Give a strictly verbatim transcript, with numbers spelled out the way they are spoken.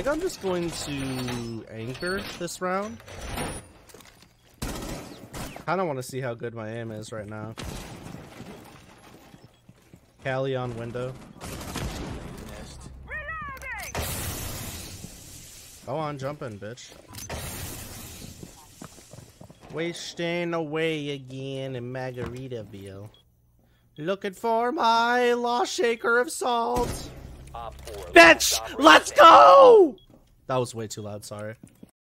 think I'm just going to anchor this round. I don't want to see how good my aim is right now. Callie on window. Go on, jump in, bitch. Wasting away again in Margaritaville. Looking for my lost shaker of salt. Bitch! Let's go! That was way too loud, sorry.